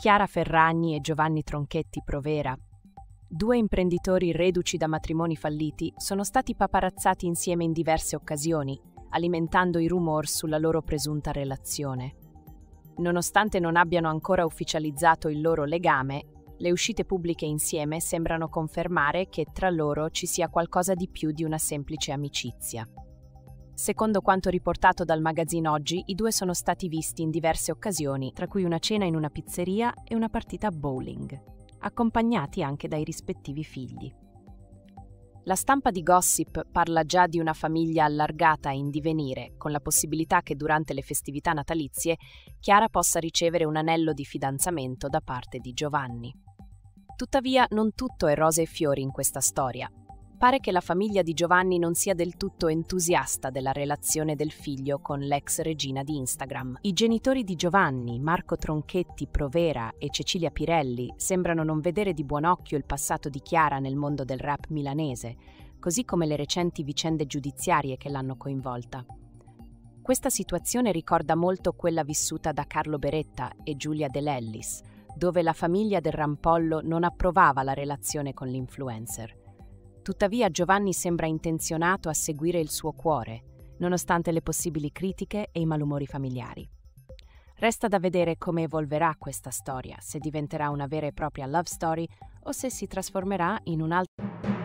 Chiara Ferragni e Giovanni Tronchetti Provera, due imprenditori reduci da matrimoni falliti, sono stati paparazzati insieme in diverse occasioni, alimentando i rumor sulla loro presunta relazione. Nonostante non abbiano ancora ufficializzato il loro legame, le uscite pubbliche insieme sembrano confermare che tra loro ci sia qualcosa di più di una semplice amicizia. Secondo quanto riportato dal magazine Oggi, i due sono stati visti in diverse occasioni, tra cui una cena in una pizzeria e una partita a bowling, accompagnati anche dai rispettivi figli. La stampa di Gossip parla già di una famiglia allargata in divenire, con la possibilità che durante le festività natalizie Chiara possa ricevere un anello di fidanzamento da parte di Giovanni. Tuttavia, non tutto è rose e fiori in questa storia. Pare che la famiglia di Giovanni non sia del tutto entusiasta della relazione del figlio con l'ex regina di Instagram. I genitori di Giovanni, Marco Tronchetti Provera e Cecilia Pirelli, sembrano non vedere di buon occhio il passato di Chiara nel mondo del rap milanese, così come le recenti vicende giudiziarie che l'hanno coinvolta. Questa situazione ricorda molto quella vissuta da Carlo Beretta e Giulia De Lellis, dove la famiglia del Rampollo non approvava la relazione con l'influencer. Tuttavia Giovanni sembra intenzionato a seguire il suo cuore, nonostante le possibili critiche e i malumori familiari. Resta da vedere come evolverà questa storia, se diventerà una vera e propria love story o se si trasformerà in un altro...